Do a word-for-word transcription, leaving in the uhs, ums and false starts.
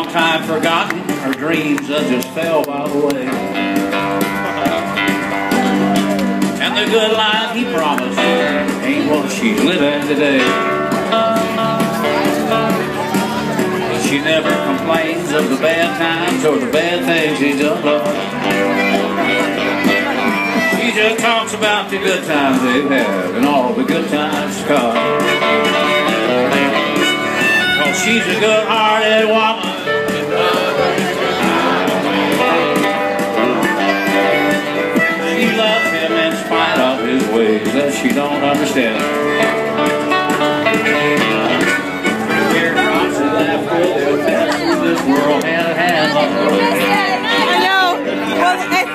time forgotten, her dreams that just fell by the way. And the good life he promised ain't what she's living today. She never complains of the bad times or the bad things he's done love. She just talks about the good times they've had and all the good times to come. Cause she's a good-hearted woman. She loves him in spite of his ways that she don't understand. Here comes the left with this world hand in hand. I know. Well,